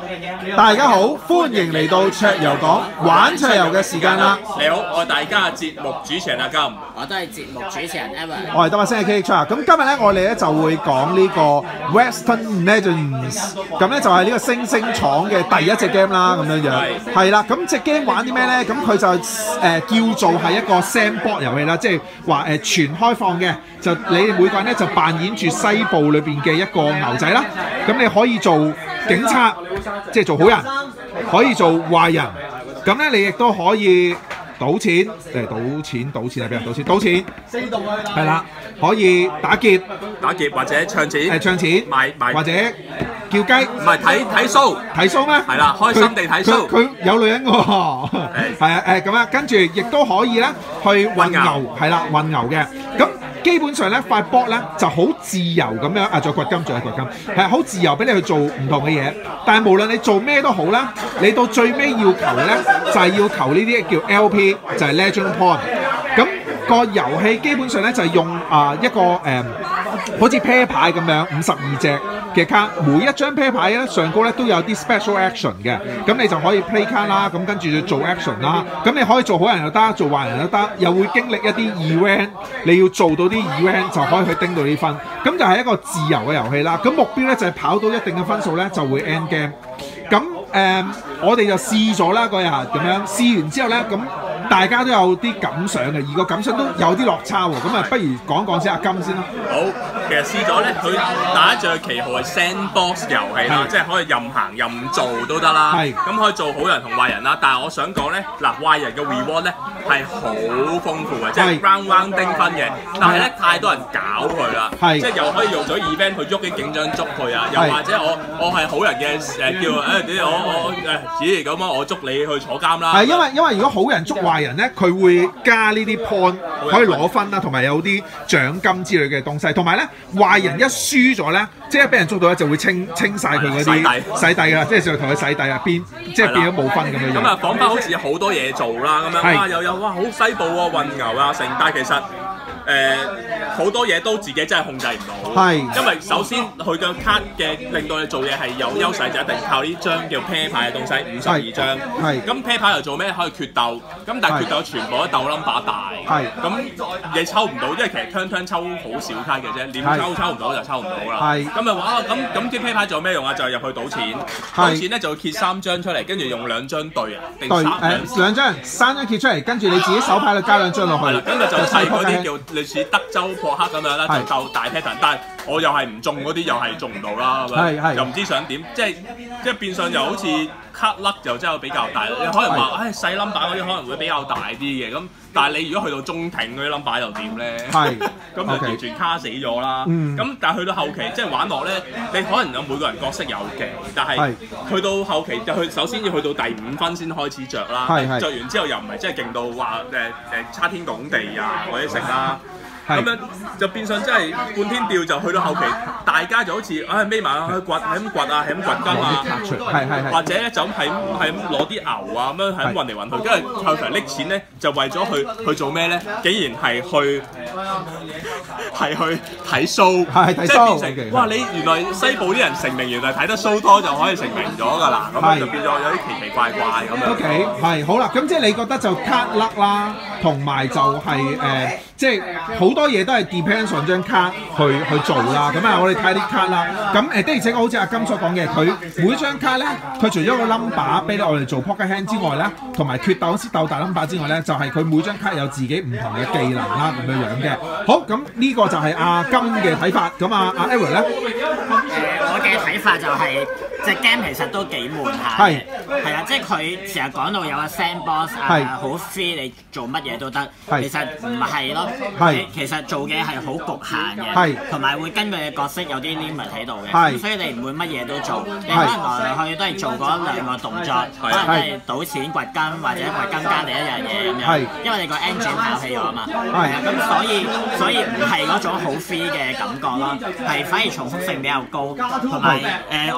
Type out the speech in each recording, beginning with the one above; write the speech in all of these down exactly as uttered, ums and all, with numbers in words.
大家好，歡迎嚟到桌遊講玩桌遊嘅時間啦！ 你好，我係大家嘅節目主持人阿金， 我都係節目主持人 Evan。 我係今日星期 K X 啊！咁今日咧，我哋咧就會講呢個 Western Legends， 咁咧就係呢個星星廠嘅第一隻 game 啦，咁樣樣係啦。咁隻 game 玩啲咩咧？咁佢就誒、呃、叫做係一個 sandbox 遊戲啦，即係話誒全開放嘅，就你哋每個人咧就扮演住西部裏邊嘅一個牛仔啦。咁你可以做警察，即係做好人，可以做壞人。咁咧你亦都可以賭錢，誒賭錢賭錢係俾人賭錢，賭錢係啦，可以打劫， 打劫或者唱錢， 誒唱錢， 賣賣或者叫雞， 唔係睇睇 show， 睇 show 咩？ 係啦，開心地睇 show。 佢有女人喎，係啊誒咁啊，跟住亦都可以咧去運牛，係啦運牛嘅。咁基本上咧塊波咧就好自由咁樣啊，再掘金，再掘金，係好自由俾你去做唔同嘅嘢。但係無論你做咩都好啦，你到最尾要求嘅咧就係、是、要求呢啲叫 L P， 就係 Legend Point。咁、那個遊戲基本上咧就係、是、用啊、呃、一個誒、呃、好似 pair 牌咁樣五十二隻嘅卡，每一張 pair 牌咧上高咧都有啲 special action 嘅，咁你就可以 play 卡啦，咁跟住就做 action 啦，咁你可以做好人又得，做壞人又得，又會經歷一啲 event， 你要做到啲 event 就可以去叮到啲分，咁就係一個自由嘅遊戲啦。咁目標咧就係跑到一定嘅分數咧就會 end game。咁誒、呃，我哋就試咗啦嗰日咁樣，試完之後咧咁。大家都有啲感想嘅，而個感想都有啲落差喎。咁啊，不如講講先阿金先啦。 好，其實試咗咧，佢打一隻旗號係 Sandbox 遊戲啦，即係可以任行任做都得啦。係。咁可以做好人同壞人啦。但係我想講咧，嗱壞人嘅 reward 咧係好豐富嘅，即係 round round 叮分嘅。但係咧太多人搞佢啦，即係又可以用咗 event 去喐啲警長捉佢啊，又或者我我係好人嘅誒叫誒你我我誒咦咁啊，我捉你去坐監啦。 係因為因為如果好人捉壞人咧，佢會加呢啲 point 可以攞分啦，同埋有啲獎金之類嘅東西。同埋咧，壞人一輸咗咧，即係俾人捉到咧，就會清清晒佢嗰啲洗底㗎，即係就同佢洗底啊，變即係變咗冇分咁樣樣。 咁啊，講翻好似好多嘢做啦，咁樣哇又有哇好西部喎，運牛啊成，但係其實。誒好、呃、多嘢都自己真係控制唔到，係因為首先佢嘅卡嘅令到你做嘢係有優勢，就一定靠呢張叫 pair 牌嘅東西，五十二張。係咁 pair 牌又做咩？可以決鬥，咁但係決鬥全部都鬥 number 大。係咁你抽唔到，因為其實 turn turn 抽好少卡嘅啫，點抽抽唔到就抽唔到啦。係咁啊哇！咁咁啲 pair 牌做咩用啊？就係入去賭錢，賭錢咧就揭三張出嚟，跟住用兩張對啊，定三誒兩張三張揭出嚟，跟住你自己手牌度加兩張落去。係啦， 跟住就睇嗰啲叫。類似德州撲克咁樣啦，就鬥大 pattern，但係我又係唔中嗰啲，又係中唔到啦，係咪？又唔知想點，即係即係變相又好似卡甩就真係比較大。你可能話，唉細 number 嗰啲可能會比較大啲嘅，咁但係你如果去到中庭嗰啲 number 又點咧？係，咁就完全卡死咗啦。咁但係去到後期，即係玩落咧，你可能有每個人角色有嘅，但係去到後期就去首先要去到第五分先開始着啦。着完之後又唔係真係勁到話誒誒差天拱地啊或者食啦。咁樣就變相真係半天吊，就去到後期，大家就好似唉孭埋去掘，係咁掘啊，係咁掘金啊，係係或者咧就咁係咁係咁攞啲牛啊咁樣係咁運嚟運去，跟住後期拎錢咧就為咗去去做咩咧？竟然係去係去睇 show， 即係變成哇！你原來西部啲人成名，原來睇得 show 多就可以成名咗㗎啦，咁樣就變咗有啲奇奇怪怪咁樣。 OK， 係好啦，咁即係你覺得就卡甩啦，同埋就係誒，即係好多嘢都係 depends on 張卡去去做啦。咁啊，我哋睇啲卡啦。咁誒的而且確好似阿金所講嘅，佢每張卡咧，佢除咗個 number 俾我哋做 poker hand 之外咧，同埋決鬥先鬥大 number 之外咧，就係佢每張卡有自己唔同嘅技能啦咁樣樣嘅。好，咁呢個就係阿金嘅睇法。咁啊，阿 Edward 咧，誒我嘅睇法就係隻 game 其實都幾悶下嘅，係啊，即係佢成日講到有個 sandbox 啊，好 free 你做乜嘢都得，其實唔係咯，其實做嘅係好局限嘅，同埋會根據你角色有啲 limit 喺度嘅，所以你唔會乜嘢都做，你可能來來去去都係做嗰兩個動作，可能都係賭錢掘金或者掘金加另一樣嘢咁樣，因為你個 engine 跑起咗啊嘛，係啊，咁所以所以唔係嗰種好 free 嘅感覺咯，係反而重複性比較高，同埋誒我唔明點解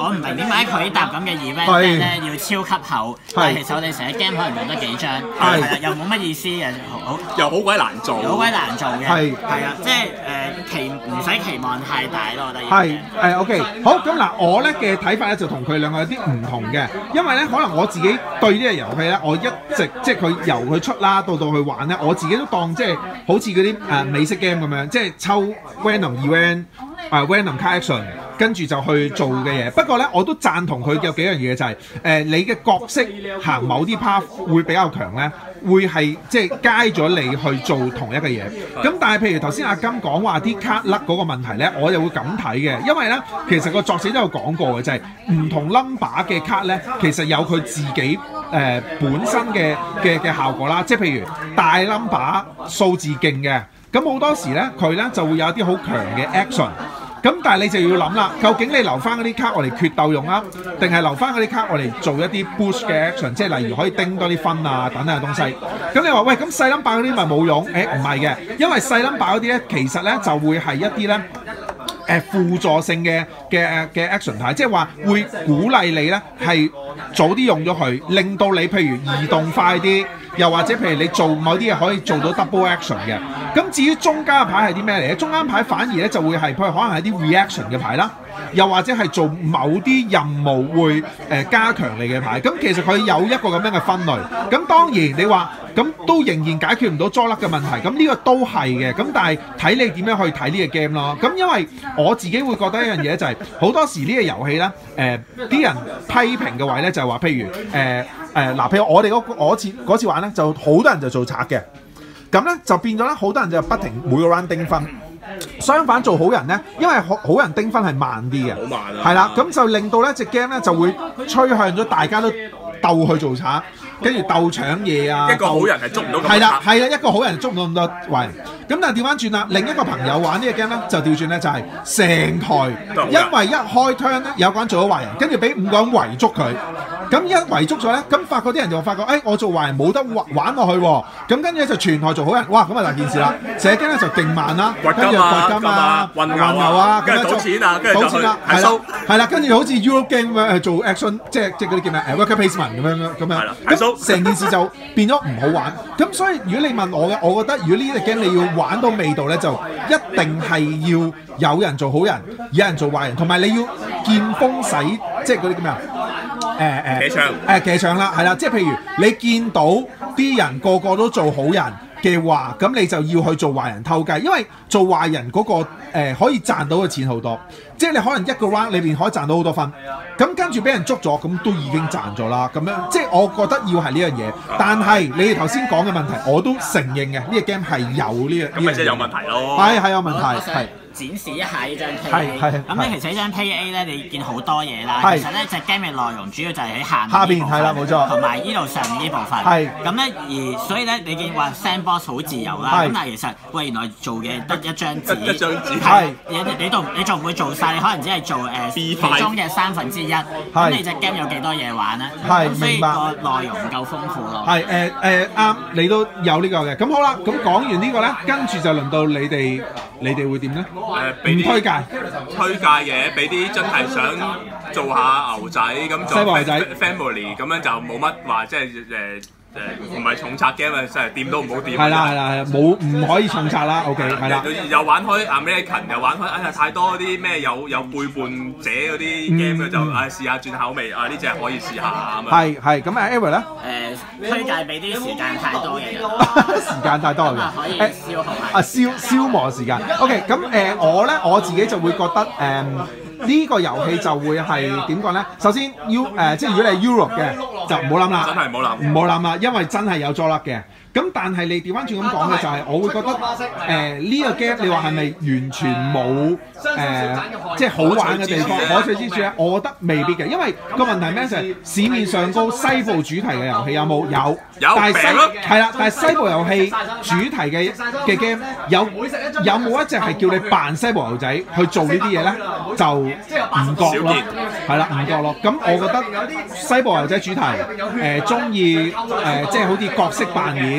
解佢呢搭咁嘅 event 咧要超級厚，但係其實我哋成日 game 可能用得幾張，係啦，又冇乜意思嘅，好又好鬼難做， 好鬼難做嘅， 係係啊，即係誒期唔使期望太大咯，我覺得。 係誒 OK，好咁嗱，我咧嘅睇法咧就同佢兩個有啲唔同嘅，因為咧可能我自己對呢個遊戲咧，我一直即係佢由佢出啦到到去玩咧，我自己都當即係好似嗰啲誒美式 game 咁樣，即係抽 random event 啊 random card action， 跟住就去做嘅嘢。不過咧，我都贊同佢有幾樣嘢就係、是、誒、呃、你嘅角色行某啲 path 會比較強咧，會係即係街咗你去做同一個嘢。咁但係譬如頭先阿金講話啲卡甩嗰個問題咧，我又會咁睇嘅，因為咧其實個作者都有講過嘅，就係、是、唔同 number 嘅卡咧，其實有佢自己誒、呃、本身嘅嘅嘅效果啦。即係譬如大 number 數字勁嘅，咁好多時咧佢咧就會有一啲好強嘅 action。咁但係你就要諗啦，究竟你留翻嗰啲卡我嚟決鬥用啊，定係留翻嗰啲卡我嚟做一啲 boost 嘅 action， 即係例如可以叮多啲分啊等等嘅東西。咁你話喂，咁細 number 嗰啲咪冇用？誒唔係嘅，因為細 number 嗰啲咧其實咧就會係一啲咧誒輔助性嘅嘅嘅 action 態，即係話會鼓勵你咧係早啲用咗佢，令到你譬如移動快啲，又或者譬如你做某啲嘢可以做到 double action 嘅。咁至於中間嘅牌係啲咩嚟咧？中間牌反而咧就會係譬如可能係啲 reaction 嘅牌啦，又或者係做某啲任務會誒、呃、加強你嘅牌。咁其實佢有一個咁樣嘅分類。咁當然你話咁都仍然解決唔到捉甩嘅問題。咁呢個都係嘅。咁但係睇你點樣去睇呢個 game 咯。咁因為我自己會覺得一樣嘢就係、是、好多時呢個遊戲咧，誒、呃、啲人批評嘅位咧就係話，譬如誒誒嗱，譬如我哋嗰我次嗰次玩咧，就好多人就做賊嘅。咁咧就變咗咧，好多人就不停每個 round 叮分。相反做好人咧，因為好好人叮分係慢啲嘅， 好慢啊， 係啦，咁就令到咧隻 game 咧就會趨向咗大家都鬥去做賊，跟住鬥搶嘢啊。 一個好人係捉唔到咁多賊。 係啦，係啦，一個好人捉唔到咁多壞人。咁但係調翻轉啦，另一個朋友玩呢個 game 咧就調轉咧就係、是、成台，因為一開 turn 咧有個人做咗壞人，跟住俾五個人圍捉佢。咁一圍捉咗咧，咁發覺啲人就發覺，誒、哎、我做壞人冇得玩落去喎。咁跟住就全台做好人，哇！咁啊大件事啦，射擊咧就勁慢啦，跟住掘金啊、運牛啊， 跟住賭錢啊，跟住賭錢啦，係啦，係啦，跟住好似 Euro game 咁樣做 action， 即係即係嗰啲叫咩？誒 worker placement 咁樣咁樣，咁成件事就變咗唔好玩。咁所以如果你問我嘅，我覺得如果呢隻 game 你要玩到味道咧，就一定係要有人做好人，有人做壞人，同埋你要見風使，即係嗰啲叫咩啊？誒誒， 騎牆誒騎牆啦，係啦，即係譬如你見到啲人個個都做好人嘅話，咁你就要去做壞人偷雞，因為做壞人嗰、嗰個、呃、可以賺到嘅錢好多，即係你可能一個 round 裏邊可以賺到好多分，咁跟住俾人捉咗，咁都已經賺咗啦，咁樣即係我覺得要係呢樣嘢，但係你哋頭先講嘅問題，我都承認嘅，呢、呢個 game 係有呢個， 咁咪即係有問題咯， 係係有問題，係。 展示一下呢張 P A， 咁咧其實呢張 P A 咧你見好多嘢啦，其實咧隻 game 嘅內容主要就係喺下下邊係啦，冇錯， 同埋呢度上面呢部分，係咁咧而所以咧你見話 sandbox 好自由啦，咁但係其實喂原來做嘅得一張紙， 一張紙係你你都你仲唔會做晒？你可能只係做誒其中嘅三分之一，咁你隻 game 有幾多嘢玩咧？係所以個內容唔夠豐富咯。係誒誒啱，你都有呢個嘅。咁好啦，咁講完呢個咧，跟住就輪到你哋，你哋會點咧？ 誒俾啲推介， 推介嘅，俾啲真係想做下牛仔咁做 family 咁樣就冇乜話，即係誒誒唔係重拆 game 啊，真係掂都唔好掂。係啦係啦係啦，冇唔可以重拆啦。OK 係啦。又玩開 American， 又玩開哎呀太多啲咩有有背叛者嗰啲 game 咧，就唉試下轉口味啊，呢隻可以試下咁樣。係係咁啊 Eric 咧？誒推介俾啲時間太多嘅人，時間太多嘅人可以消耗啊消消磨時間。OK 咁誒我咧我自己就會覺得誒。呢個遊戲就會係點講咧？首先 U 誒，即係如果你係 Europe 嘅，就唔好諗啦，真係唔好諗，唔好諗啦，因為真係有捉甩嘅。咁但係你調翻轉咁講嘅就係，我會覺得誒呢個 game 你話係咪完全冇誒即係好玩嘅地方？可取之處咧，我覺得未必嘅，因為個問題咩就係市面上個西部主題嘅遊戲有冇？有，有，但係西係啦，但係西部遊戲主題嘅嘅 game 有有冇一隻係叫你扮西部牛仔去做呢啲嘢咧？就唔覺咯，係啦，唔覺咯。咁我覺得西部牛仔主題誒中意誒即係好似角色扮演。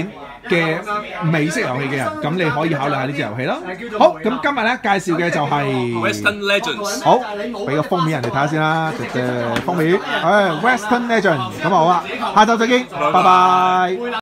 嘅美式遊戲嘅人，咁你可以考慮下呢隻遊戲啦。好，咁今日咧介紹嘅就係 Western Legends。 好，俾個封面人哋睇下先啦，隻隻封面，誒 Western Legends，咁啊好啦，下週再見，拜拜。